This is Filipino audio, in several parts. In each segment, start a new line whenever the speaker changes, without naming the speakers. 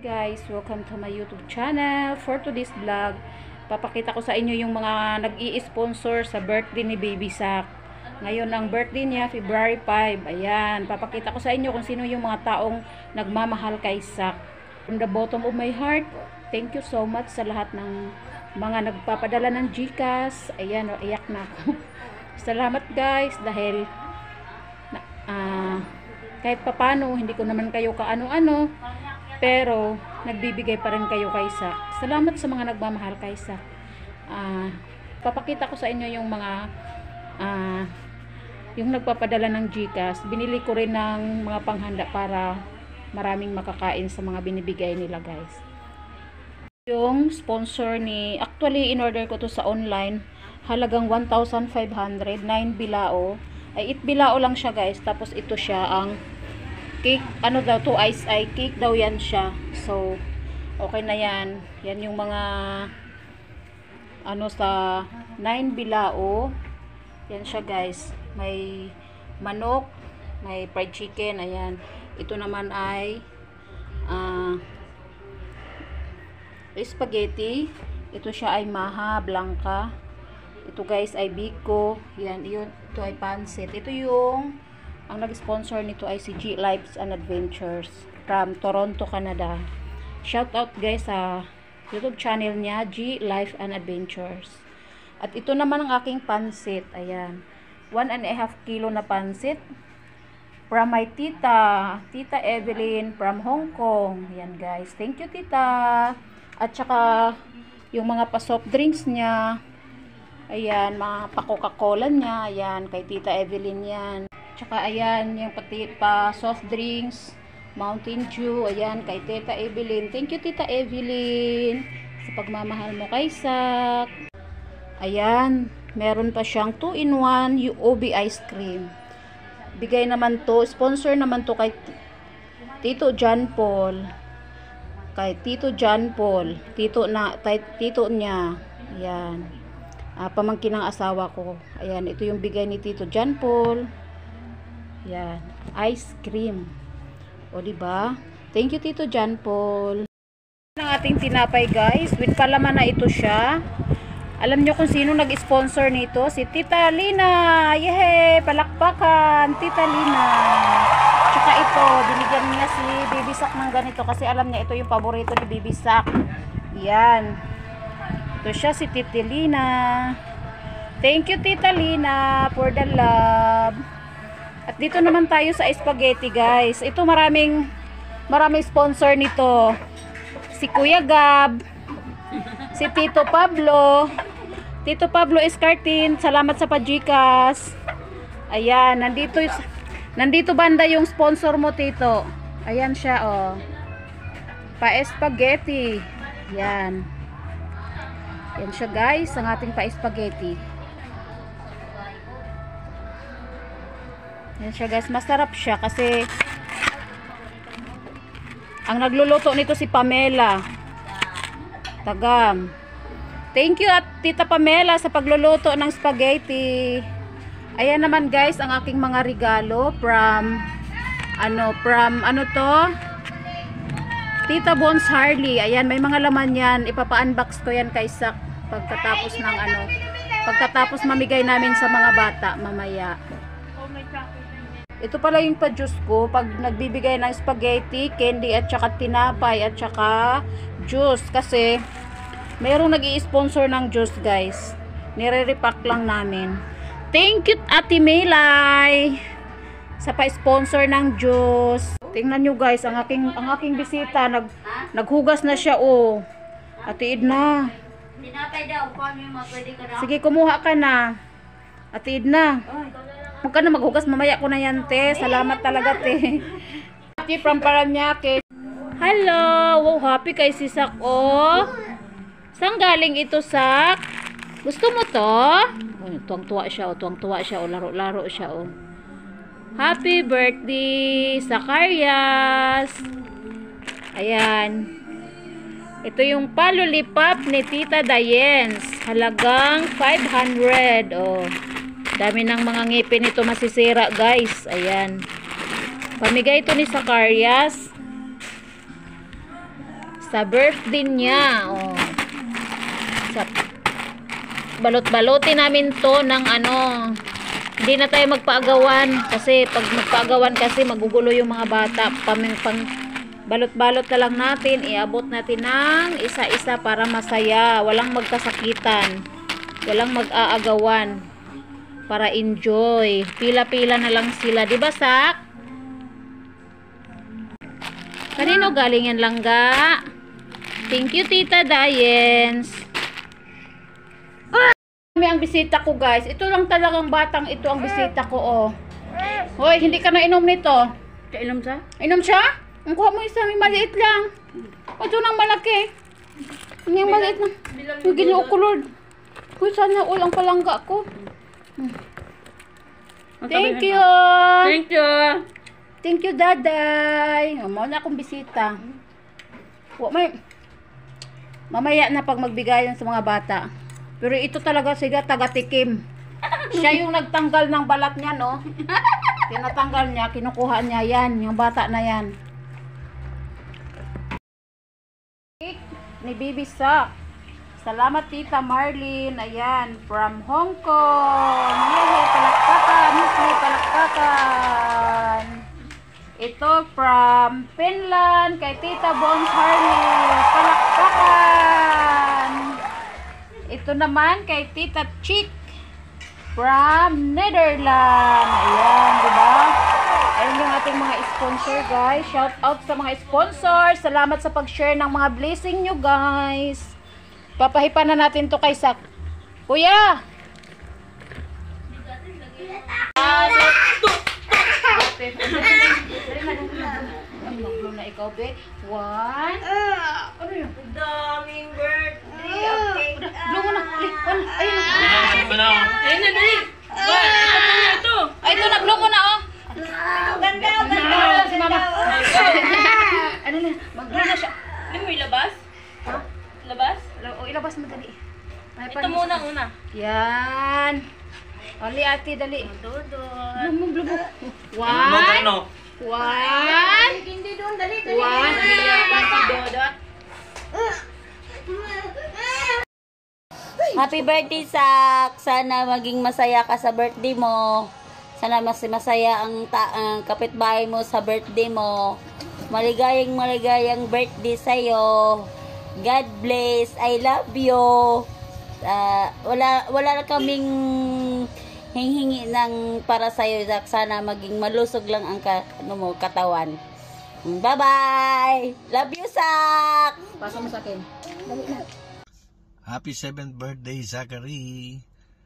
Guys, welcome to my YouTube channel. For today's vlog, papakita ko sa inyo yung mga nag-i-sponsor sa birthday ni Baby Sak. Ngayon ang birthday niya, February 5. Ayan, papakita ko sa inyo kung sino yung mga taong nagmamahal kay Sak. From the bottom of my heart, thank you so much sa lahat ng mga nagpapadala ng GCash. Ayan, iyak na ako. Salamat guys dahil kahit papano, hindi ko naman kayo kaano-ano, pero nagbibigay pa rin kayo kay Sak. Salamat sa mga nagmamahal kay Sak. Papakita ko sa inyo yung mga yung nagpapadala ng GCash. Binili ko rin ng mga panghanda para maraming makakain sa mga binibigay nila guys. Yung sponsor ni, actually in order ko to sa online, halagang 1,500, 9 bilao. Ay 8 bilao lang siya guys. Tapos ito siya ang cake, ano daw to, ice cake daw yan siya. So okay na yan. Yan yung mga ano sa 9 bilao. Yan siya guys. May manok, may fried chicken, ayan. Ito naman ay spaghetti. Ito siya ay maha blanca. Ito guys ay biko. Yan, yun. Ito ay pansit. Ito yung ang nag-sponsor nito ay si G Lives and Adventures from Toronto, Canada. Shout out guys sa YouTube channel niya, G Life and Adventures. At ito naman ang aking pansit. Ayan. 1.5 kilo na pansit. From my tita Evelyn from Hong Kong. Ayan guys. Thank you tita. At saka yung mga pa-soft drinks niya. Ayan, mga pa-Coca-Cola niya. Ayan, kay tita Evelyn yan. Tsaka ayan, yung pati pa soft drinks, Mountain Dew, ayan, kay Tita Evelyn. Thank you Tita Evelyn sa pagmamahal mo kay Sak. Ayan, meron pa siyang 2-in-1 UOB ice cream. Bigay naman to, sponsor naman to kay Tito John Paul. Kay Tito John Paul, tito niya. Ayan. Pamangkin ng asawa ko. Ayan, ito yung bigay ni Tito John Paul. Yan, ice cream. O diba? Thank you Tito John Paul. Ang ating tinapay guys, with palaman na ito siya. Alam nyo kung sino nag-sponsor nito? Si Tita Lina. Yehey! Palakpakan, Tita Lina. Tsaka ito, binigyan niya si Baby Sak ng ganito kasi alam niya ito yung paborito ni Baby Sak. Yan. Ito siya si Tita Lina. Thank you Tita Lina for the love. At dito naman tayo sa spaghetti guys. Ito maraming sponsor nito. Si Kuya Gab, si Tito Pablo Escartin, salamat sa pa-GCash. Ayan, nandito banda yung sponsor mo Tito. Ayan siya oh. Pa-spaghetti. Yan. Yan siya guys, ang ating pa-spaghetti. Yan siya guys, masarap siya kasi ang nagluluto nito si Pamela Tagam. Thank you at Tita Pamela sa pagluluto ng spaghetti. Ayan naman guys ang aking mga regalo from ano to, Tita Bones Harley. Ayan, may mga laman yan. Ipapa-unbox ko yan kay Sak pagkatapos mamigay namin sa mga bata mamaya. Ito pala yung pa-juice ko pag nagbibigay ng spaghetti, candy at saka tinapay at saka juice kasi mayroong nag-i-sponsor ng juice guys. Nire-repack lang namin. Thank you Ate Melay sa pa-sponsor ng juice. Tingnan nyo guys, ang aking bisita naghugas na siya oh. Ate Edna.
Tinapay daw, paano yung pwede ka na?
Sige, kumuha ka na. Ate Edna. Huwag ka na maghugas, mamaya ko na yan, te. Salamat talaga, te. Happy from Paranaque. Hello! Wow, happy kay si Sak, oh. Saan galing ito, Sak? Gusto mo to? Oh, tuwang-tuwa siya, oh. Laro-laro siya, oh. Happy birthday, Sakarias! Ayan. Ito yung palulipap ni Tita Dayens. Halagang 500, oh. Dami ng mga ngipin nito masisira guys. Ayan. Pamigay ito ni Sakarias. Sa birthday niya. Oh. Balot-balotin namin to ng ano. Hindi na tayo magpaagawan. Kasi pag magpaagawan kasi magugulo yung mga bata. Balot-balot na lang natin. Iabot natin ng isa-isa para masaya. Walang magkasakitan. Walang mag-aagawan. Para enjoy. Pila-pila na lang sila. Diba, Sak? Kanino galing yan, Langga? Thank you, Tita Dayens. Kami ang bisita ko, guys. Ito lang talagang batang ito ang bisita ko, oh. Hoy, hindi ka na inom nito.
Kainom siya?
Inom siya? Ang kuha mo isa, may maliit lang. Ito nang malaki. Yung maliit lang. Yung ginoo ko, Lord. Uy, sana all ang palangga ko. Thank you.
Thank you.
Thank you, Daday. Mao na akong bisita. Mamaya na pag magbigayan sa mga bata. Pero ito talaga siya taga-tikim. Siya yung nagtanggal ng balat niya, no? Tinatanggal niya, kinukuha niya yan. Yung bata na yan. Ni Bibi Sak. Salamat, Tita Marlene. Ayan, from Hong Kong. Yay, palakpakan. Yay, palakpakan. Ito from Finland kay Tita Bones Harley. Palakpakan. Ito naman kay Tita Chick from Netherlands. Ayan, diba? Ayan yung ating mga sponsor, guys. Shout out sa mga sponsor. Salamat sa pag-share ng mga blessing nyo, guys. Papahipan na natin to kay Sak. Kuya! Maglo na ikaw, be. One. Ano yun?
Daming birthday.
Blow mo na. Ayun.
Ayun na, dali. Ito.
Ay, ito na. Blow mo na, oh.
Ganda.
Si Mama. Ano na? Mag-blow na siya.
Hindi mo ilabas?
Ha?
Labas?
O, ilabas mo dali.
Ito muna.
Yan. Dali, ate, dali.
Dudot.
Blow mo. One. One.
Hindi doon, dali.
One.
Dudot. Happy birthday, Sak! Sana maging masaya ka sa birthday mo. Sana mas masaya ang kapitbahay mo sa birthday mo. Maligayang birthday sa'yo. God bless. I love you. Wala na kaming hinghingi ng para sa'yo, Sak. Sana maging malusog lang ang katawan. Bye-bye! Love you, Sak!
Pasa mo sa akin. Dali na.
Happy 7th birthday, Zachary.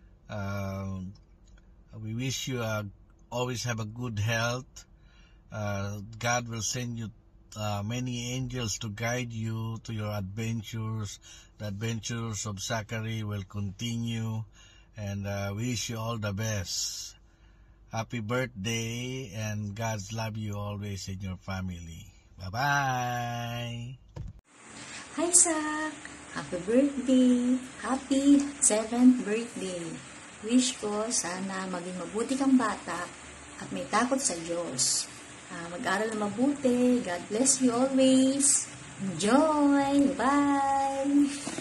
We wish you always have a good health. God will send you many angels to guide you to your adventures. The adventures of Zachary will continue, and wish you all the best. Happy birthday, and God's love you always in your family. Bye-bye!
Hi, Sak! Happy birthday! Happy 7th birthday! Wish ko sana maging mabuti kang bata at may takot sa Diyos. Mag-aral na mabuti. God bless you always. Enjoy! Bye!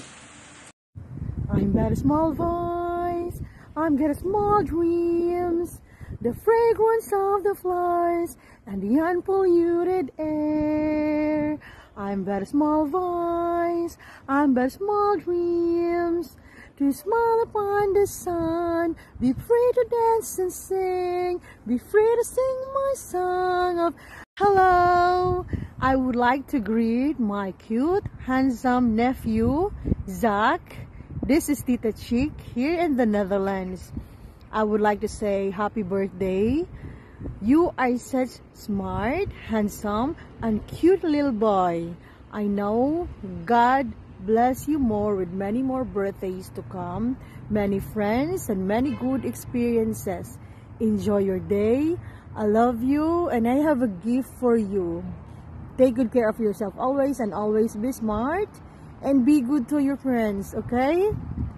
I'm got a small voice. I'm got a small dreams. The fragrance of the flowers and the unpolluted air. I'm but a small voice, I'm but small dreams, to smile upon the sun, be free to dance and sing, be free to sing my song of hello. I would like to greet my cute, handsome nephew, Zach. This is Tita Chick here in the Netherlands. I would like to say happy birthday. You are such smart, handsome, and cute little boy. I know God bless you more with many more birthdays to come, many friends, and many good experiences. Enjoy your day. I love you, and I have a gift for you. Take good care of yourself always, and always be smart, and be good to your friends, okay?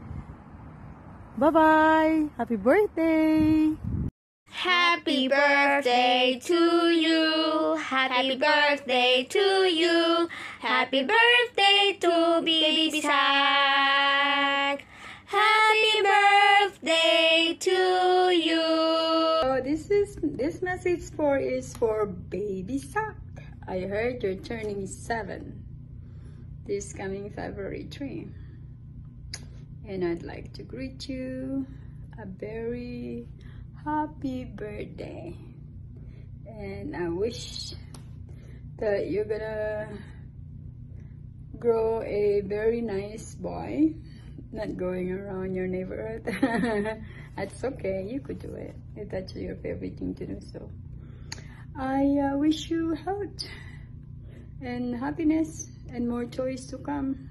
Bye-bye. Happy birthday.
Happy birthday to you. Happy birthday to you.
Happy birthday to Baby Sak. Happy birthday to you.
So this message is for Baby Sak. I heard you're turning 7 this coming February 3. And I'd like to greet you a very happy birthday. And I wish that you're gonna grow a very nice boy, not going around your neighborhood. That's okay, you could do it if that's your favorite thing to do. So I wish you health and happiness and more joys to come.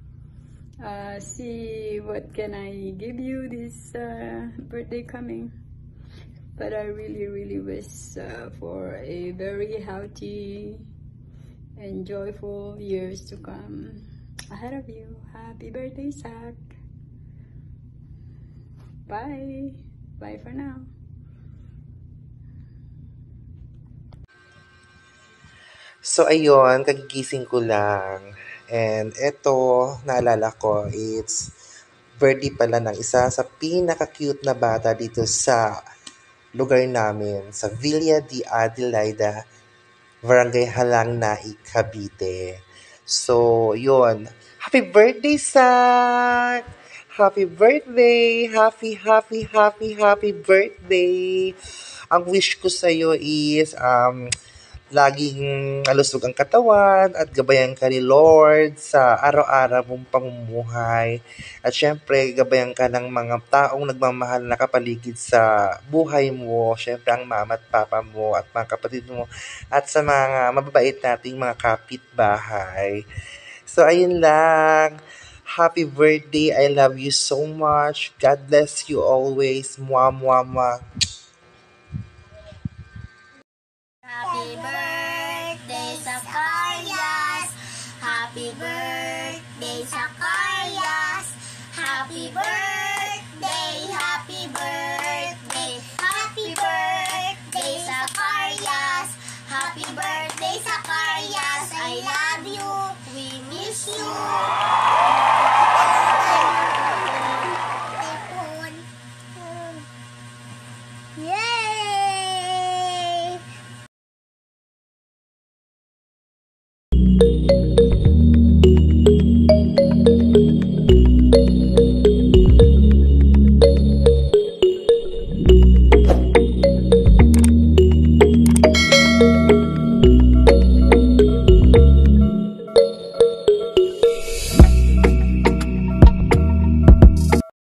See what can I give you this birthday coming. But I really wish for a very healthy and joyful years to come ahead of you. Happy birthday, Sak. Bye. Bye for now.
So, ayun, kagigising ko lang. And eto, naalala ko, it's birthday pala ng isa sa pinaka-cute na bata dito sa lugar namin, sa Villa de Adelaida, Barangay Halang Naik, Cavite. So, yun. Happy birthday, Sak! Happy birthday! Happy birthday! Ang wish ko sa'yo is, laging malusog ang katawan at gabayan ka ni Lord sa araw-araw mong pamumuhay. At syempre, gabayan ka ng mga taong nagmamahal na kapaligid sa buhay mo. Syempre, ang mama at papa mo at mga kapatid mo at sa mga mababait nating mga kapitbahay. So, ayun lang. Happy birthday. I love you so much. God bless you always. Mwah, mwah, mwah.
Happy birthday, Zacarias. Happy birthday, Zacarias. Happy birthday, happy birthday. Happy birthday, Zacarias. Happy birthday, Zacarias. I love you. We miss you. Yay!